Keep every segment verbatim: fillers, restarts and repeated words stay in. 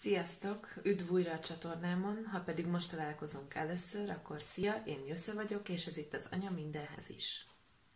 Sziasztok! Üdv újra a csatornámon, ha pedig most találkozunk először, akkor szia, én Jösze vagyok, és ez itt az Anya mindenhez is.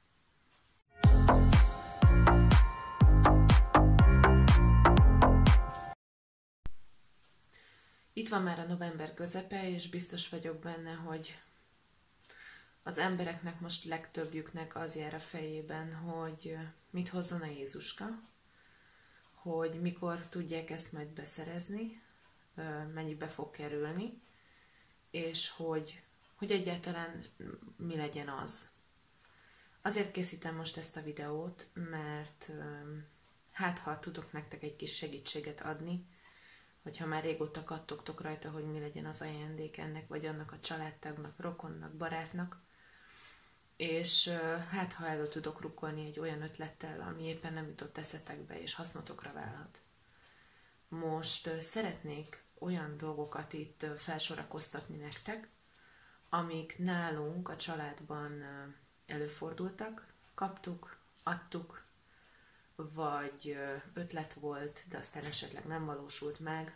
Itt van már a november közepe, és biztos vagyok benne, hogy az embereknek most legtöbbjüknek az jár a fejében, hogy mit hozzon a Jézuska, hogy mikor tudják ezt majd beszerezni, mennyibe fog kerülni, és hogy, hogy egyáltalán mi legyen az. Azért készítem most ezt a videót, mert hát ha tudok nektek egy kis segítséget adni, hogyha már régóta kattogtok rajta, hogy mi legyen az ajándék ennek, vagy annak a családtagnak, rokonnak, barátnak, és hát ha elő tudok rukkolni egy olyan ötlettel, ami éppen nem jutott eszetekbe, és hasznotokra válhat. Most szeretnék olyan dolgokat itt felsorakoztatni nektek, amik nálunk a családban előfordultak, kaptuk, adtuk, vagy ötlet volt, de aztán esetleg nem valósult meg,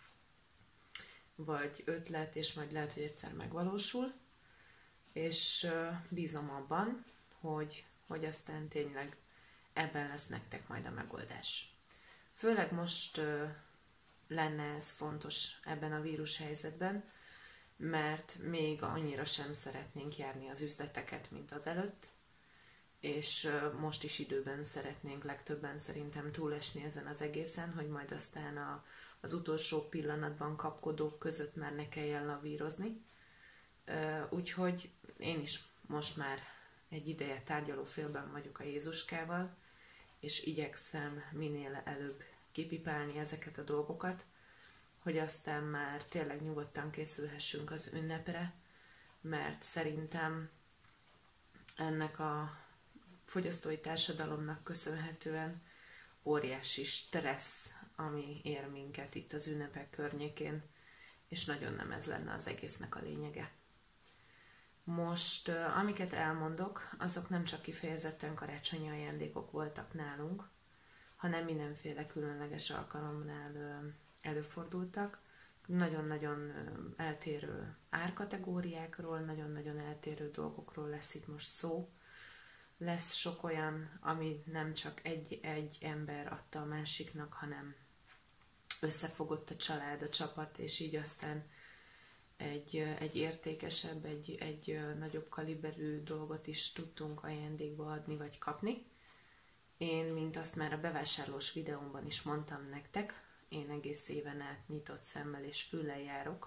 vagy ötlet, és majd lehet, hogy egyszer megvalósul, és bízom abban, hogy, hogy aztán tényleg ebben lesz nektek majd a megoldás. Főleg most lenne ez fontos ebben a vírushelyzetben, mert még annyira sem szeretnénk járni az üzleteket, mint az előtt, és most is időben szeretnénk legtöbben szerintem túlesni ezen az egészen, hogy majd aztán a, az utolsó pillanatban kapkodók között már ne kelljen lavírozni. Úgyhogy én is most már egy ideje tárgyaló félben vagyok a Jézuskával, és igyekszem minél előbb kipipálni ezeket a dolgokat, hogy aztán már tényleg nyugodtan készülhessünk az ünnepre, mert szerintem ennek a fogyasztói társadalomnak köszönhetően óriási stressz, ami ér minket itt az ünnepek környékén, és nagyon nem ez lenne az egésznek a lényege. Most, amiket elmondok, azok nem csak kifejezetten karácsonyi ajándékok voltak nálunk, hanem mindenféle különleges alkalomnál előfordultak. Nagyon-nagyon eltérő árkategóriákról, nagyon-nagyon eltérő dolgokról lesz itt most szó. Lesz sok olyan, ami nem csak egy-egy ember adta a másiknak, hanem összefogott a család, a csapat, és így aztán egy, egy értékesebb, egy, egy nagyobb kaliberű dolgot is tudtunk ajándékba adni vagy kapni. Én, mint azt már a bevásárlós videómban is mondtam nektek, én egész éven át nyitott szemmel és füllel járok,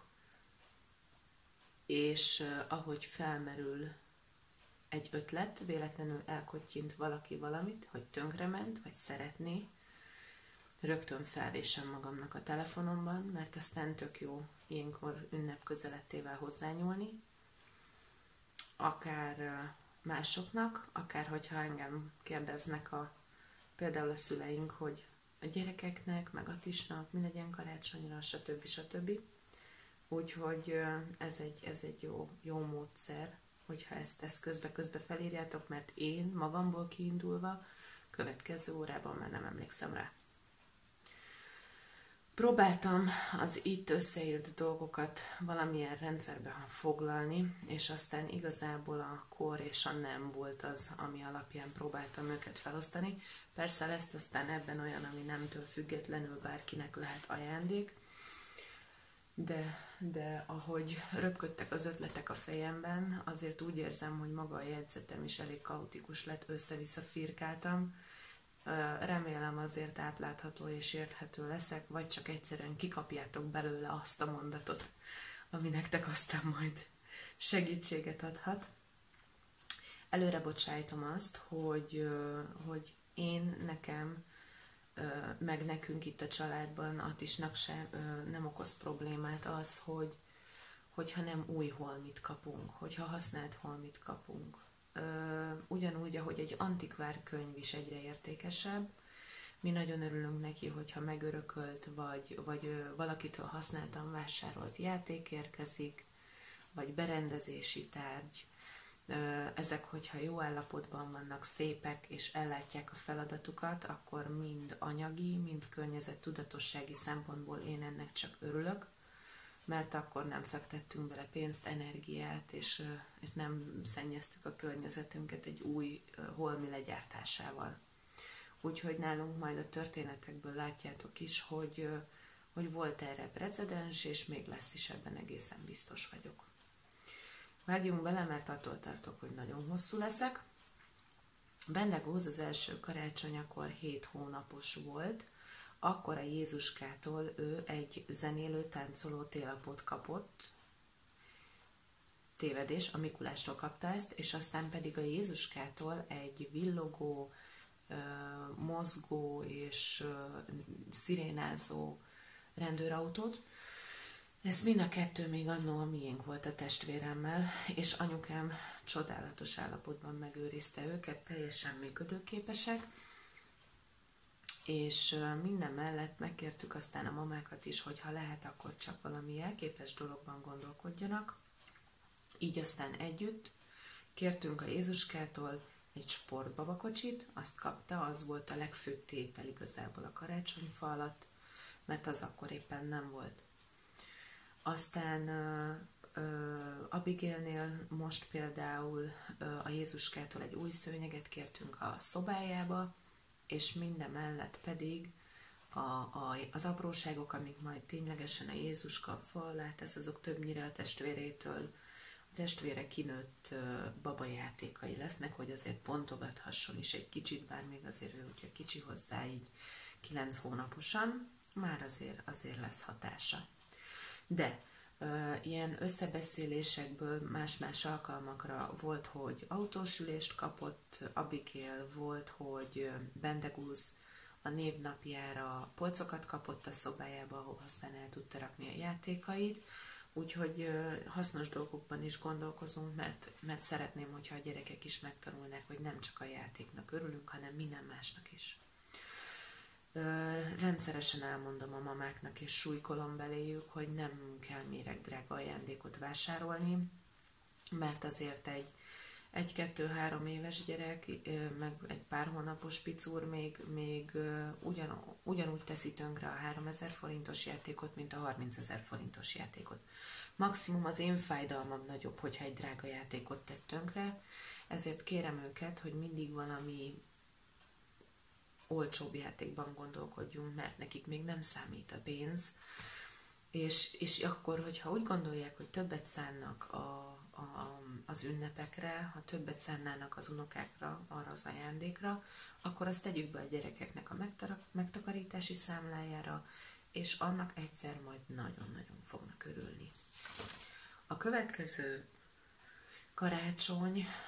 és uh, ahogy felmerül egy ötlet, véletlenül elkottyint valaki valamit, hogy tönkrement, vagy szeretné, rögtön felvésem magamnak a telefonomban, mert aztán tök jó ilyenkor ünnep közelettével hozzányúlni, akár másoknak, akár hogyha engem kérdeznek a, például a szüleink, hogy a gyerekeknek, meg Atisnak mi legyen karácsonyra, stb. stb. Úgyhogy ez egy, ez egy jó, jó módszer, hogyha ezt, ezt közbe-közbe felírjátok, mert én magamból kiindulva következő órában már nem emlékszem rá. Próbáltam az itt összeírt dolgokat valamilyen rendszerbe foglalni, és aztán igazából a kor és a nem volt az, ami alapján próbáltam őket felosztani. Persze lesz aztán ebben olyan, ami nemtől függetlenül bárkinek lehet ajándék, de, de ahogy röpködtek az ötletek a fejemben, azért úgy érzem, hogy maga a jegyzetem is elég kaotikus lett, össze-vissza firkáltam. Remélem azért átlátható és érthető leszek, vagy csak egyszerűen kikapjátok belőle azt a mondatot, ami nektek aztán majd segítséget adhat. Előre bocsájtom azt, hogy, hogy én, nekem, meg nekünk itt a családban, Attisnak sem nem okoz problémát az, hogy, hogyha nem új holmit kapunk, hogyha használt holmit kapunk. Ugyanúgy, ahogy egy antikvár könyv is egyre értékesebb. Mi nagyon örülünk neki, hogyha megörökölt, vagy, vagy valakitől használtan vásárolt játék érkezik, vagy berendezési tárgy, Ezek, hogyha jó állapotban vannak, szépek és ellátják a feladatukat, akkor mind anyagi, mind környezettudatossági szempontból én ennek csak örülök, mert akkor nem fektettünk bele pénzt, energiát, és, és nem szennyeztük a környezetünket egy új holmi legyártásával. Úgyhogy nálunk majd a történetekből látjátok is, hogy, hogy volt erre precedens, és még lesz is, ebben egészen biztos vagyok. Vágjunk bele, mert attól tartok, hogy nagyon hosszú leszek. Bendegúz az első karácsonyakor hét hónapos volt, akkor a Jézuskától ő egy zenélő, táncoló télapót kapott. Tévedés, a Mikulástól kapta ezt, és aztán pedig a Jézuskától egy villogó, mozgó és szirénázó rendőrautót. Ez mind a kettő még annó a miénk volt a testvéremmel, és anyukám csodálatos állapotban megőrizte őket, teljesen működőképesek, és minden mellett megkértük aztán a mamákat is, hogy ha lehet, akkor csak valami elképes dologban gondolkodjanak. Így aztán együtt kértünk a Jézuskától egy sportbabakocsit, azt kapta, az volt a legfőbb tétel igazából a karácsonyfa alatt, mert az akkor éppen nem volt. Aztán uh, uh, Abigailnél most például uh, a Jézuskától egy új szőnyeget kértünk a szobájába, és minden mellett pedig a, a, az apróságok, amik majd ténylegesen a Jézuska fallát, ez azok többnyire a testvérétől, a testvére kinőtt uh, babajátékai lesznek, hogy azért pontogathasson is egy kicsit, bár még azért ő ugye kicsi hozzá, így kilenc hónaposan, már azért, azért lesz hatása. De uh, ilyen összebeszélésekből más-más alkalmakra volt, hogy autósülést kapott, Abigail volt, hogy Bendegúz a névnapjára polcokat kapott a szobájába, ahol aztán el tudta rakni a játékait, úgyhogy uh, hasznos dolgokban is gondolkozunk, mert, mert szeretném, hogyha a gyerekek is megtanulnák, hogy nem csak a játéknak örülünk, hanem minden másnak is. Rendszeresen elmondom a mamáknak, és súlykolom beléjük, hogy nem kell méregdrága ajándékot vásárolni, mert azért egy egy-kettő-három éves gyerek, meg egy pár hónapos picúr még, még ugyan, ugyanúgy teszi tönkre a háromezer forintos játékot, mint a harmincezer forintos játékot. Maximum az én fájdalmam nagyobb, hogyha egy drága játékot tett tönkre, ezért kérem őket, hogy mindig valami olcsóbb játékban gondolkodjunk, mert nekik még nem számít a pénz, és, és akkor, hogyha úgy gondolják, hogy többet szánnak a, a, az ünnepekre, ha többet szánnának az unokákra, arra az ajándékra, akkor azt tegyük be a gyerekeknek a megtakarítási számlájára, és annak egyszer majd nagyon-nagyon fognak örülni. A következő karácsony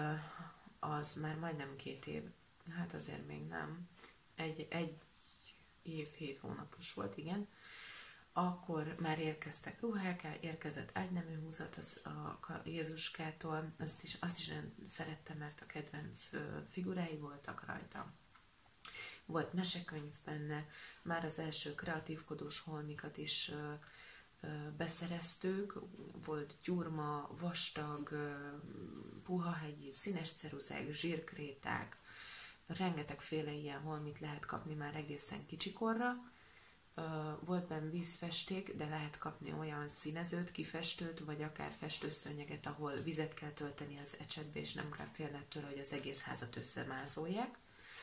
az már majdnem két év, hát azért még nem, egy, egy év, hét hónapos volt, igen, akkor már érkeztek ruhák, érkezett ágynemű húzat az, a Jézuskától, azt is, azt is nagyon szerettem, mert a kedvenc figurái voltak rajta. Volt mesekönyv benne, már az első kreatívkodós holmikat is ö, ö, beszereztük, volt gyurma, vastag, ö, puha hegyű, színes ceruzák, zsírkréták, rengetegféle ilyen holmit lehet kapni már egészen kicsikorra. Volt benne vízfesték, de lehet kapni olyan színezőt, kifestőt, vagy akár festőszőnyeget, ahol vizet kell tölteni az ecsetbe, és nem kell félni tőle, hogy az egész házat összemázolják.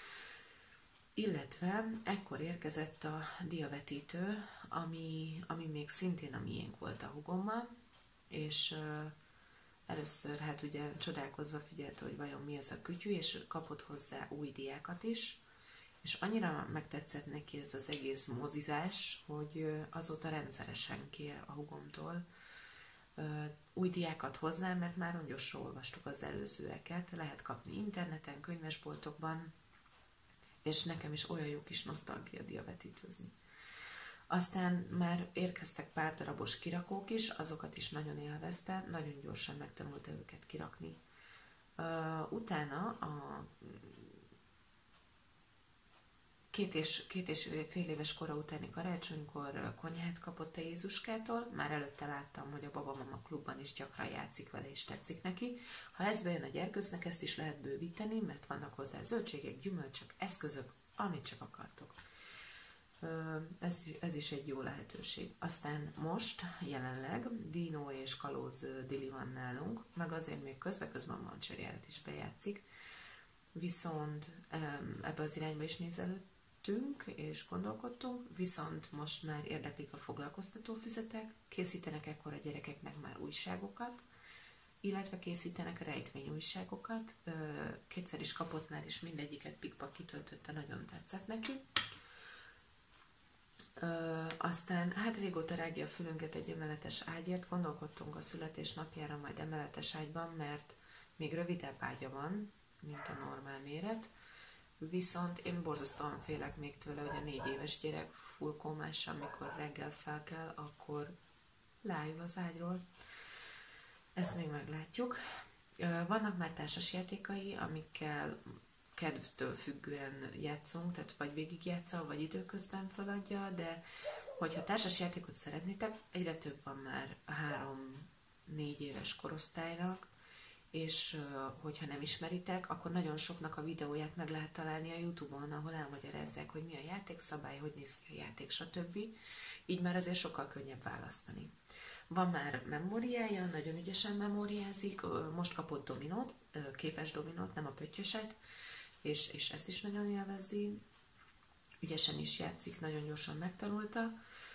Illetve ekkor érkezett a diavetítő, ami, ami még szintén a miénk volt a hugommal, és először hát ugye csodálkozva figyelte, hogy vajon mi ez a kütyű, és kapott hozzá új diákat is, és annyira megtetszett neki ez az egész mozizás, hogy azóta rendszeresen kér a hugomtól új diákat hozzá, mert már rongyosra olvastuk az előzőeket, lehet kapni interneten, könyvesboltokban, és nekem is olyan jó kis nosztalgia diavetítőzni. Aztán már érkeztek pár darabos kirakók is, azokat is nagyon élvezte, nagyon gyorsan megtanulta őket kirakni. Uh, utána a két és, két és fél éves kora utáni karácsonykor konyhát kapott a Jézuskától. Már előtte láttam, hogy a Babamama klubban is gyakran játszik vele, és tetszik neki. Ha ez bejön a gyerkőcnek, ezt is lehet bővíteni, mert vannak hozzá zöldségek, gyümölcsök, eszközök, amit csak akartok. Ez, ez is egy jó lehetőség. Aztán most, jelenleg, Dino és Kalóz Dili van nálunk, meg azért még közben-közben a mancsőrjárat is bejátszik. Viszont ebbe az irányba is nézelődtünk és gondolkodtunk, viszont most már érdeklik a foglalkoztatófüzetek, készítenek ekkor a gyerekeknek már újságokat, illetve készítenek rejtvényújságokat. Kétszer is kapott már, és mindegyiket pikpak kitöltötte, nagyon tetszett neki. Ö, aztán hát régóta rágja a fülünket egy emeletes ágyért, gondolkodtunk a születésnapjára majd emeletes ágyban, mert még rövidebb ágya van, mint a normál méret, viszont én borzasztóan félek még tőle, hogy a négy éves gyerek full kómással, amikor reggel fel kell, akkor leáll az ágyról. Ezt még meglátjuk. Ö, vannak már társasjátékai, amikkel kedvtől függően játszunk, tehát vagy végigjátsza, vagy időközben feladja, de hogyha társasjátékot szeretnétek, egyre több van már a három-négy éves korosztálynak, és hogyha nem ismeritek, akkor nagyon soknak a videóját meg lehet találni a YouTube-on, ahol elmagyarázzák, hogy mi a játékszabály, hogy néz ki a játék, stb. Így már azért sokkal könnyebb választani. Van már memóriája, nagyon ügyesen memóriázik, most kapott dominót, képes dominót, nem a pöttyöset, és, és ezt is nagyon élvezi, ügyesen is játszik, nagyon gyorsan megtanulta,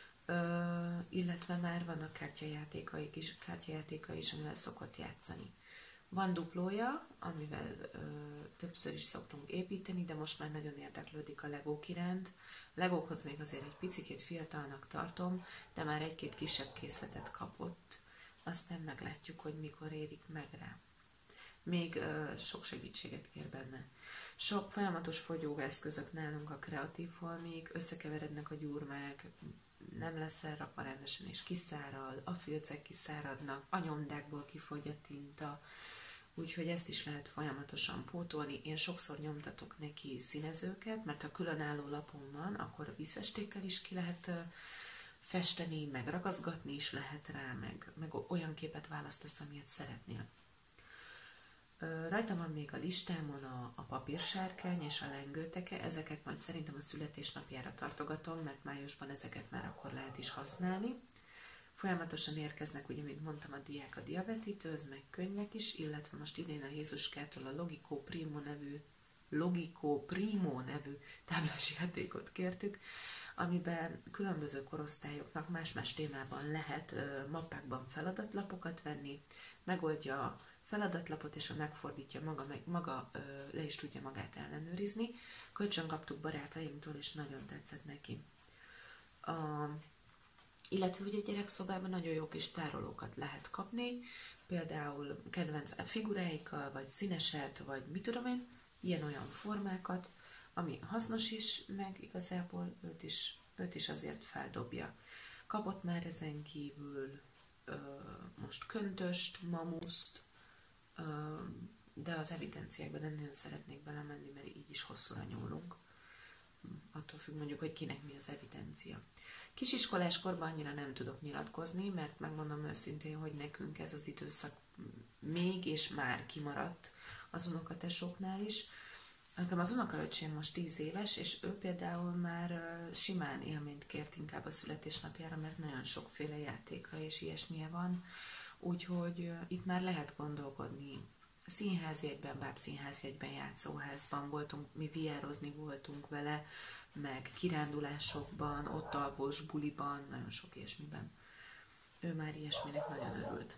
Ö, illetve már vannak kártyajátékai is, kártyajátékai is, amivel szokott játszani. Van duplója, amivel ö, többször is szoktunk építeni, de most már nagyon érdeklődik a legók iránt. Legókhoz még azért egy picikét fiatalnak tartom, de már egy-két kisebb készletet kapott. Aztán meglátjuk, hogy mikor érik meg rá. Még ö, sok segítséget kér benne. Sok folyamatos fogyóeszközök nálunk a kreatív holmik, összekeverednek a gyurmák, nem lesz elrakva rendesen és kiszárad, a filcek kiszáradnak, a nyomdákból kifogy a tinta, úgyhogy ezt is lehet folyamatosan pótolni. Én sokszor nyomtatok neki színezőket, mert ha különálló lapon van, akkor a vízfestékkel is ki lehet festeni, meg ragaszgatni is lehet rá, meg, meg olyan képet választasz, amilyet szeretnél. Rajta van még a listámon a, a papírsárkány és a lengőteke, ezeket majd szerintem a születésnapjára tartogatom, mert májusban ezeket már akkor lehet is használni. Folyamatosan érkeznek, ugye, mint mondtam, a diák a diavetítőz, meg könyvek is, illetve most idén a Jézuskától a Logico Primo nevű, Logico Primo nevű táblásjátékot kértük, amiben különböző korosztályoknak más-más témában lehet mappákban feladatlapokat venni, megoldja a feladatlapot, és ha megfordítja maga, meg, maga ö, le is tudja magát ellenőrizni. Kölcsön kaptuk barátaimtól, és nagyon tetszett neki. A, illetve ugye a gyerekszobában nagyon jó kis tárolókat lehet kapni, például kedvenc figuráikkal, vagy színeset, vagy mit tudom én, ilyen-olyan formákat, ami hasznos is, meg igazából őt is, őt is azért feldobja. Kapott már ezen kívül ö, most köntöst, mamuszt, de az evidenciákban nem nagyon szeretnék belemenni, mert így is hosszúra nyúlunk. Attól függ mondjuk, hogy kinek mi az evidencia. Kisiskolás korban annyira nem tudok nyilatkozni, mert megmondom őszintén, hogy nekünk ez az időszak még és már kimaradt az unokatesóknál is. Nekem az unokaöcsém most tíz éves, és ő például már simán élményt kért inkább a születésnapjára, mert nagyon sokféle játéka és ilyesmije van. Úgyhogy itt már lehet gondolkodni. Színházjegyben, bábszínházjegyben, játszóházban voltunk, mi viározni voltunk vele, meg kirándulásokban, ott alvós buliban, nagyon sok ilyesmiben. Ő már ilyesminek nagyon örült.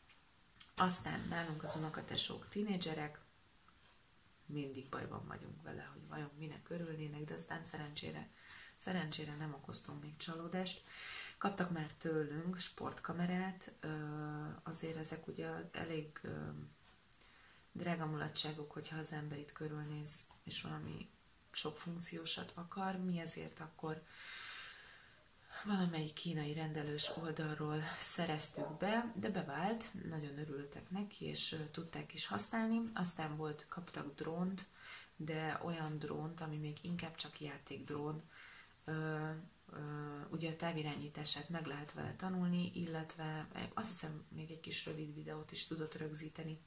Aztán nálunk az unokatesók tínédzserek, mindig bajban vagyunk vele, hogy vajon minek örülnének, de aztán szerencsére, szerencsére nem okoztunk még csalódást. Kaptak már tőlünk sportkamerát, azért ezek ugye elég drága mulatságok, hogyha az ember itt körülnéz, és valami sok funkciósat akar, mi ezért akkor valamelyik kínai rendelős oldalról szereztük be, de bevált, nagyon örültek neki, és tudták is használni. Aztán volt, kaptak drónt, de olyan drónt, ami még inkább csak játékdrón, ö, ö, ugye a távirányítását meg lehet vele tanulni, illetve azt hiszem még egy kis rövid videót is tudott rögzíteni.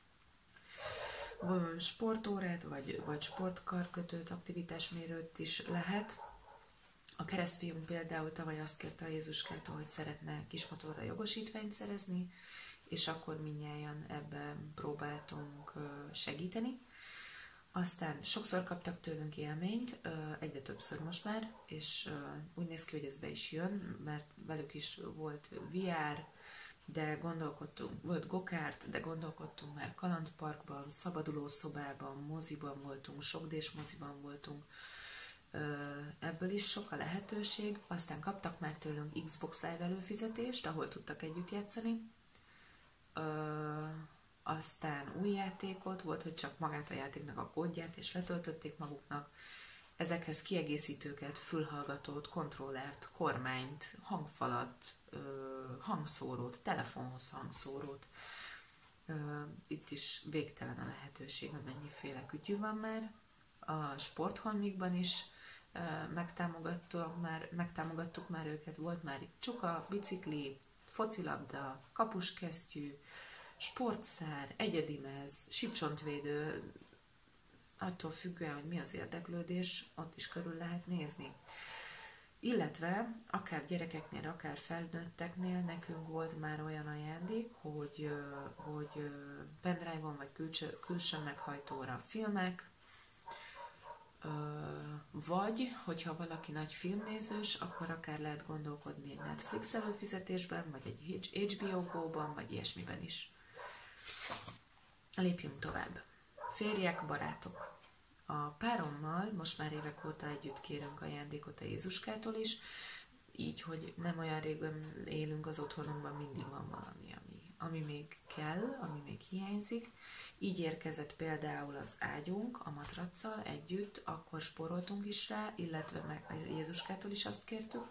Sportórát, vagy, vagy sportkarkötőt, aktivitásmérőt is lehet. A keresztfiunk például tavaly azt kérte a Jézuskától, hogy szeretne kismotorra jogosítványt szerezni, és akkor mindnyájan ebben próbáltunk segíteni. Aztán sokszor kaptak tőlünk élményt, egyre többször most már, és úgy néz ki, hogy ez be is jön, mert velük is volt vé er, de gondolkodtunk, volt gokárt, de gondolkodtunk már kalandparkban, szabadulószobában, moziban voltunk, sokdés moziban voltunk, ebből is sok a lehetőség. Aztán kaptak már tőlünk Xbox Live előfizetést, ahol tudtak együtt játszani. Aztán új játékot, volt, hogy csak magát a játéknak a kódját, és letöltötték maguknak. Ezekhez kiegészítőket, fülhallgatót, kontrollert, kormányt, hangfalat, hangszórót, telefonhoz hangszórót. Itt is végtelen a lehetőség, hogy mennyiféle kütyű van már. A sportholmikban is megtámogattuk már, megtámogattuk már őket, volt már itt csuka, bicikli, focilabda, kapuskesztyű, sportszár, egyedi mez, sípcsontvédő, attól függően, hogy mi az érdeklődés, ott is körül lehet nézni. Illetve akár gyerekeknél, akár felnőtteknél nekünk volt már olyan ajándék, hogy, hogy pendrive-on vagy külső, külső meghajtóra filmek, vagy, hogyha valaki nagy filmnézős, akkor akár lehet gondolkodni egy Netflix előfizetésben, vagy egy há bé o Go-ban, vagy ilyesmiben is. Lépjünk tovább. Férjek, barátok. A párommal most már évek óta együtt kérünk ajándékot a Jézuskától is, így, hogy nem olyan régen élünk az otthonunkban, mindig van valami, ami, ami még kell, ami még hiányzik. Így érkezett például az ágyunk a matracsal együtt, akkor spóroltunk is rá, illetve meg Jézuskától is azt kértük,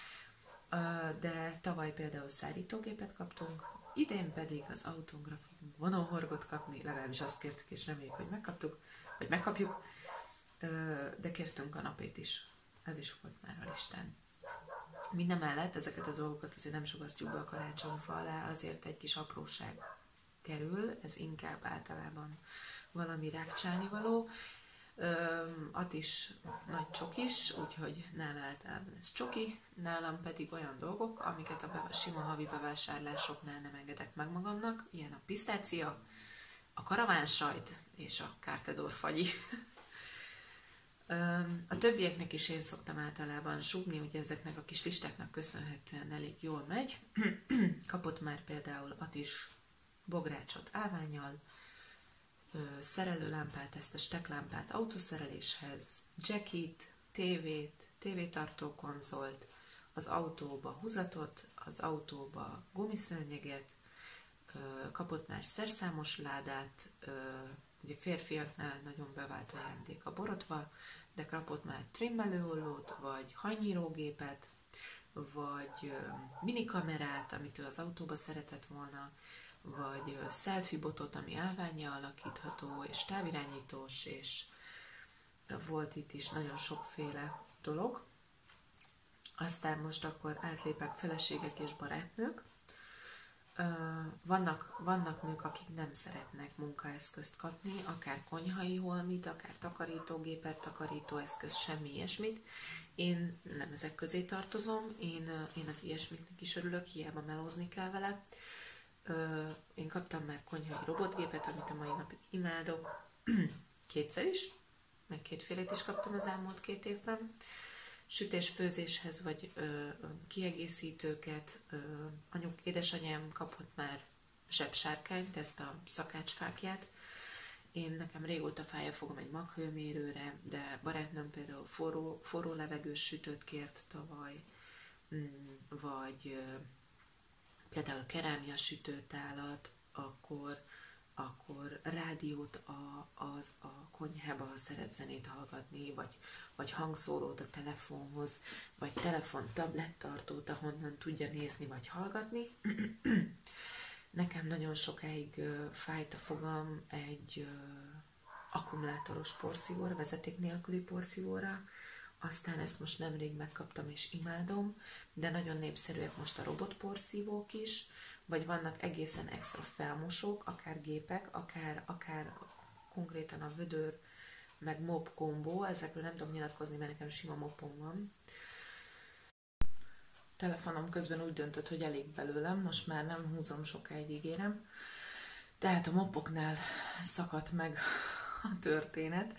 de tavaly például szárítógépet kaptunk, idén pedig az autónkra fogunk vonóhorgot kapni, legalábbis azt kértük, és reméljük, hogy megkaptuk, vagy megkapjuk, de kértünk kanapét is. Ez is volt már a listán. Minden mellett ezeket a dolgokat azért nem sugasztjuk be a karácsonyfa alá, azért egy kis apróság kerül, ez inkább általában valami rákcsálnivaló. At is nagy csokis, úgyhogy nála általában ez csoki, nálam pedig olyan dolgok, amiket a sima havi bevásárlásoknál nem engedek meg magamnak, ilyen a pisztácia, a karavánsajt és a Cartedor fagyi. A többieknek is én szoktam általában súgni, ugye ezeknek a kis listáknak köszönhetően elég jól megy. Kapott már például At is bográcsot állvánnyal, szerelőlámpát, ezt a steklámpát autószereléshez, jackit, tévét, tévétartó konzolt, az autóba húzatot, az autóba gumiszőnyeget, kapott már szerszámos ládát, ugye férfiaknál nagyon bevált ajándék a borotva, de kapott már trimmelőollót, vagy hajnyírógépet, vagy minikamerát, amit ő az autóba szeretett volna, vagy selfie botot, ami állvánnyal alakítható, és távirányítós, és volt itt is nagyon sokféle dolog. Aztán most akkor átlépek feleségek és barátnők. Vannak, vannak nők, akik nem szeretnek munkaeszközt kapni, akár konyhai holmit, akár takarítógépet, takarítóeszközt, semmi ilyesmit. Én nem ezek közé tartozom, én, én az ilyesmiknek is örülök, hiába melózni kell vele. Én kaptam már konyhai robotgépet, amit a mai napig imádok, kétszer is, meg kétfélét is kaptam az elmúlt két évben. Sütés-főzéshez vagy ö, kiegészítőket. Ö, anyuk, édesanyám kapott már zsebsárkányt, ezt a szakácsfákját. Én nekem régóta fáj a fogam egy maghőmérőre, de barátnőm például forró, forró levegős sütőt kért tavaly, vagy ö, például kerámia sütőtálat, akkor, akkor rádiót a, a, a konyhába, ha szeret zenét hallgatni, vagy, vagy hangszórót a telefonhoz, vagy telefon tablettartót, ahonnan tudja nézni, vagy hallgatni. Nekem nagyon sokáig uh, fájt a fogam egy uh, akkumulátoros porszívóra, vezeték nélküli porszívóra. Aztán ezt most nemrég megkaptam és imádom, de nagyon népszerűek most a robotporszívók is, vagy vannak egészen extra felmosók, akár gépek, akár, akár konkrétan a vödör, meg mop kombó, ezekről nem tudok nyilatkozni, mert nekem sima mopom van. Telefonom közben úgy döntött, hogy elég belőlem, most már nem húzom sokáig, ígérem. Tehát a mopoknál szakadt meg a történet.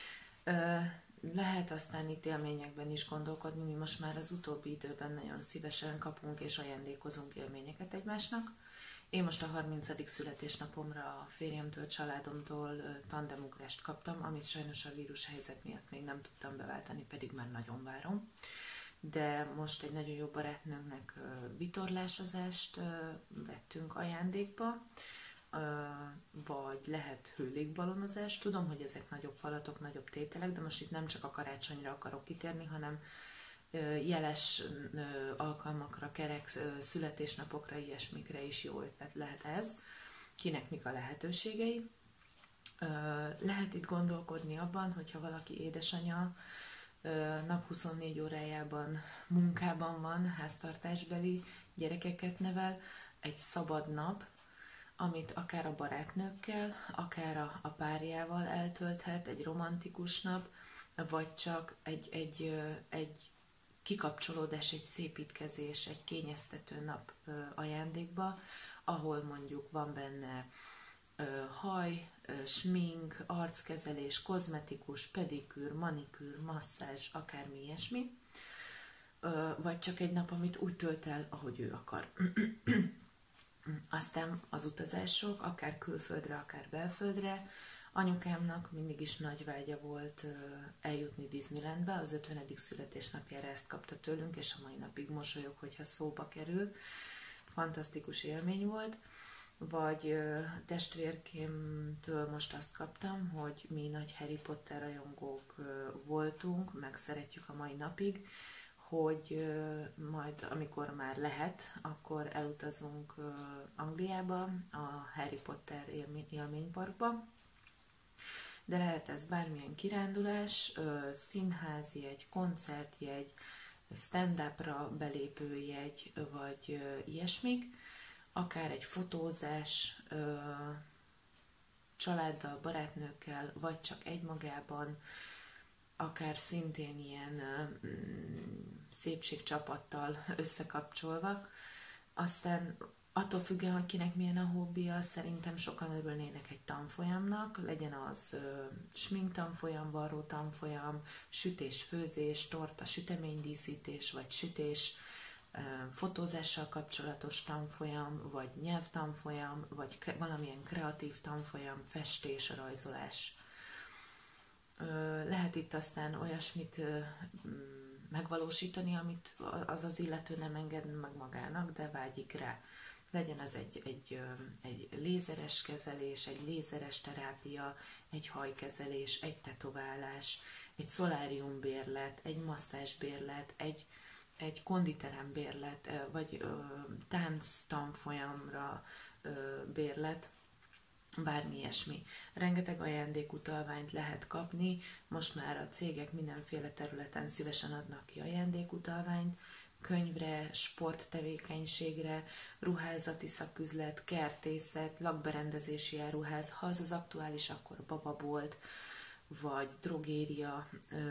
Lehet aztán itt élményekben is gondolkodni, mi most már az utóbbi időben nagyon szívesen kapunk és ajándékozunk élményeket egymásnak. Én most a harmincadik születésnapomra a férjemtől, családomtól tandemugrást kaptam, amit sajnos a vírushelyzet miatt még nem tudtam beváltani, pedig már nagyon várom. De most egy nagyon jó barátnőnknek vitorlásozást vettünk ajándékba, vagy lehet hőlégballonozás. Tudom, hogy ezek nagyobb falatok, nagyobb tételek, de most itt nem csak a karácsonyra akarok kitérni, hanem jeles alkalmakra, kerek születésnapokra, ilyesmikre is jó ötlet lehet ez. Kinek mik a lehetőségei. Lehet itt gondolkodni abban, hogyha valaki édesanyja, nap huszonnégy órájában munkában van, háztartásbeli gyerekeket nevel, egy szabad nap, amit akár a barátnőkkel, akár a, a párjával eltölthet, egy romantikus nap, vagy csak egy, egy, egy kikapcsolódás, egy szépítkezés, egy kényeztető nap ajándékba, ahol mondjuk van benne haj, smink, arckezelés, kozmetikus, pedikűr, manikűr, masszázs, akármi ilyesmi, vagy csak egy nap, amit úgy tölt el, ahogy ő akar. Aztán az utazások, akár külföldre, akár belföldre. Anyukámnak mindig is nagy vágya volt eljutni Disneylandbe, az ötvenedik születésnapjára ezt kapta tőlünk, és a mai napig mosolyog, hogyha szóba kerül. Fantasztikus élmény volt. Vagy testvérkémtől most azt kaptam, hogy mi nagy Harry Potter rajongók voltunk, meg szeretjük a mai napig, hogy majd amikor már lehet, akkor elutazunk Angliába, a Harry Potter élményparkba. De lehet ez bármilyen kirándulás, színházjegy, koncertjegy, stand-upra belépőjegy, vagy ilyesmik, akár egy fotózás családdal, barátnőkkel, vagy csak egymagában, akár szintén ilyen szépségcsapattal összekapcsolva. Aztán attól függően, hogy kinek milyen a hobbija, szerintem sokan örülnének egy tanfolyamnak, legyen az smink tanfolyam, varró tanfolyam, sütés, főzés, torta, süteménydíszítés, vagy sütés, fotózással kapcsolatos tanfolyam, vagy nyelvtanfolyam, vagy valamilyen kreatív tanfolyam, festés, rajzolás. Lehet itt aztán olyasmit megvalósítani, amit az az illető nem enged meg magának, de vágyik rá. Legyen ez egy, egy, egy lézeres kezelés, egy lézeres terápia, egy hajkezelés, egy tetoválás, egy szoláriumbérlet, egy masszázsbérlet, egy, egy konditerembérlet, vagy ö, tánc tanfolyamra ö, bérlet, bármi ilyesmi. Rengeteg ajándékutalványt lehet kapni, most már a cégek mindenféle területen szívesen adnak ki ajándékutalványt, könyvre, sporttevékenységre, ruházati szaküzlet, kertészet, lakberendezési áruház, ha az az aktuális, akkor bababolt, vagy drogéria,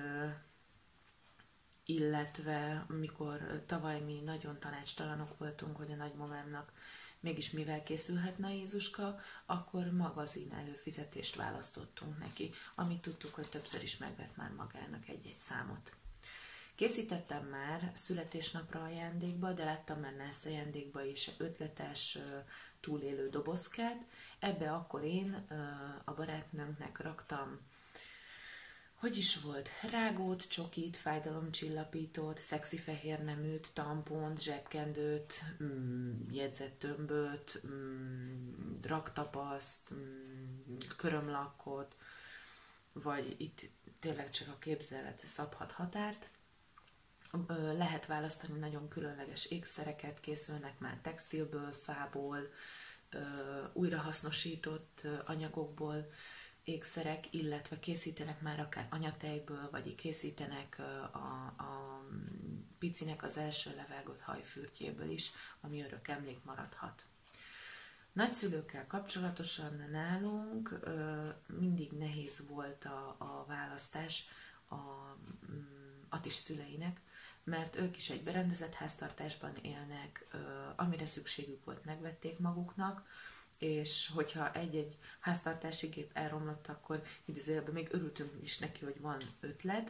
illetve amikor tavaly mi nagyon tanácstalanok voltunk, hogy a nagymamámnak mégis mivel készülhetne a Jézuska, akkor magazin előfizetést választottunk neki, amit tudtuk, hogy többször is megvett már magának egy-egy számot. Készítettem már születésnapra ajándékba, de láttam már nász ajándékba is ötletes túlélő dobozkát. Ebbe akkor én a barátnőnknek raktam, hogy is volt, rágót, csokit, fájdalomcsillapítót, szexi fehér neműt, tampont, zsebkendőt, mm, jegyzettömböt, mm, raktapaszt, mm, körömlakkot, vagy itt tényleg csak a képzelet szabhat határt. Lehet választani nagyon különleges ékszereket, készülnek már textilből, fából, újrahasznosított anyagokból, ékszerek, illetve készítenek már akár anyatejből, vagy készítenek a, a picinek az első levágott hajfürtjéből is, ami örök emlék maradhat. Nagyszülőkkel kapcsolatosan nálunk ö, mindig nehéz volt a, a választás a Atis szüleinek, mert ők is egy berendezett háztartásban élnek, ö, amire szükségük volt, megvették maguknak, és hogyha egy-egy háztartási gép elromlott, akkor idézőjelben még örültünk is neki, hogy van ötlet,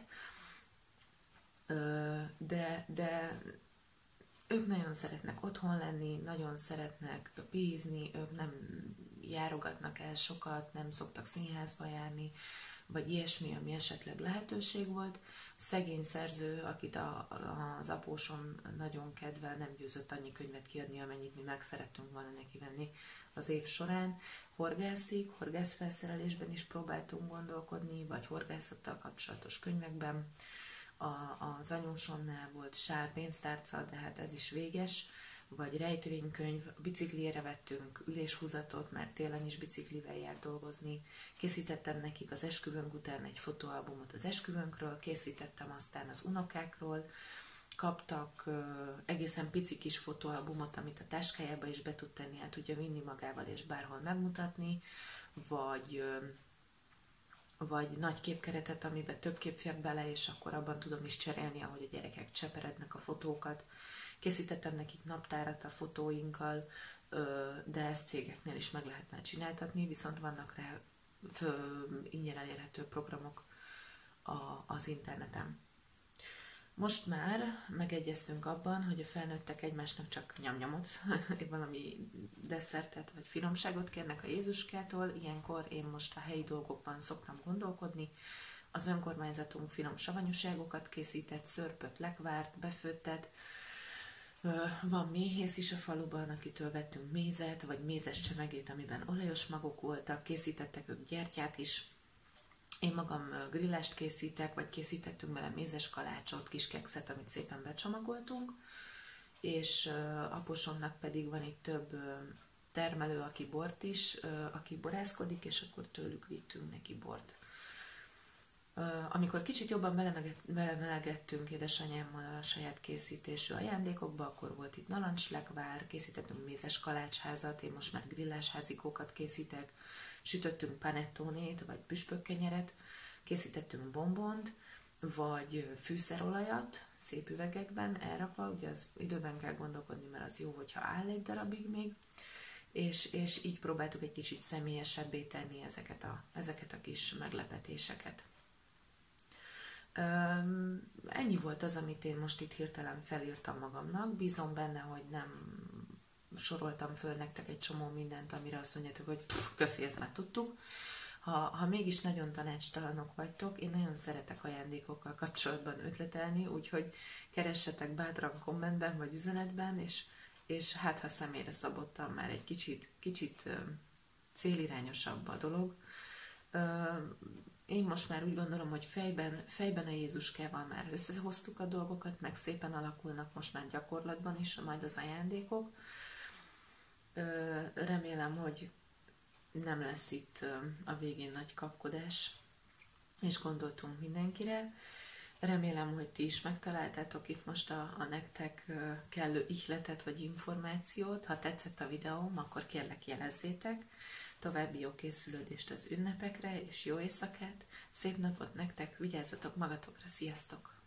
ö, de, de ők nagyon szeretnek otthon lenni, nagyon szeretnek bízni, ők nem járogatnak el sokat, nem szoktak színházba járni, vagy ilyesmi, ami esetleg lehetőség volt. Szegény szerző, akit a, az apósom nagyon kedvel, nem győzött annyi könyvet kiadni, amennyit mi meg szerettünk volna neki venni az év során. Horgászik, horgászfelszerelésben is próbáltunk gondolkodni, vagy horgászattal kapcsolatos könyvekben. A, az anyósomnál volt sár pénztárca, de hát ez is véges, vagy rejtvénykönyv, biciklire vettünk üléshúzatot, mert télen is biciklivel jár dolgozni. Készítettem nekik az esküvőnk után egy fotóalbumot az esküvőnkről, készítettem aztán az unokákról, kaptak uh, egészen pici kis fotóalbumot, amit a táskájába is be tud tenni, el tudja vinni magával és bárhol megmutatni, vagy... Uh, vagy nagy képkeretet, amiben több kép fér bele, és akkor abban tudom is cserélni, ahogy a gyerekek cseperednek a fotókat. Készítettem nekik naptárat a fotóinkkal, de ezt cégeknél is meg lehetne csináltatni, viszont vannak rá ingyen elérhető programok az interneten. Most már megegyeztünk abban, hogy a felnőttek egymásnak csak nyamnyamot, valami desszertet vagy finomságot kérnek a Jézuskától, ilyenkor én most a helyi dolgokban szoktam gondolkodni. Az önkormányzatunk finom savanyúságokat készített, szörpöt, lekvárt, befőttet. Van méhész is a faluban, akitől vettünk mézet, vagy mézes csemegét, amiben olajos magok voltak, készítettek ők gyertyát is. Én magam grillást készítek, vagy készítettünk bele mézes kalácsot, kis kekszet, amit szépen becsomagoltunk, és apósomnak pedig van itt több termelő, aki bort is, aki borászkodik, és akkor tőlük vittünk neki bort. Amikor kicsit jobban belemelegettünk édesanyámmal a saját készítésű ajándékokba, akkor volt itt nalancslekvár, készítettünk mézes kalácsházat, én most már grillás házikókat készítek, sütöttünk panettónét, vagy püspökkenyeret, készítettünk bombont, vagy fűszerolajat szép üvegekben elrakva, ugye az időben kell gondolkodni, mert az jó, hogyha áll egy darabig még, és, és így próbáltuk egy kicsit személyesebbé tenni ezeket a, ezeket a kis meglepetéseket. Üm, ennyi volt az, amit én most itt hirtelen felírtam magamnak. Bízom benne, hogy nem soroltam föl nektek egy csomó mindent, amire azt mondjátok, hogy pff, köszi, ezt már tudtuk. Ha, ha mégis nagyon tanácstalanok vagytok, én nagyon szeretek ajándékokkal kapcsolatban ötletelni, úgyhogy keressetek bátran kommentben vagy üzenetben, és, és hát ha személyre szabottan már egy kicsit, kicsit célirányosabb a dolog. Én most már úgy gondolom, hogy fejben, fejben a Jézuskával már összehoztuk a dolgokat, meg szépen alakulnak most már gyakorlatban is majd az ajándékok. Remélem, hogy nem lesz itt a végén nagy kapkodás, és gondoltunk mindenkire. Remélem, hogy ti is megtaláltátok itt most a, a nektek kellő ihletet vagy információt. Ha tetszett a videóm, akkor kérlek jelezzétek. További jó készülődést az ünnepekre, és jó éjszakát, szép napot nektek, vigyázzatok magatokra, sziasztok!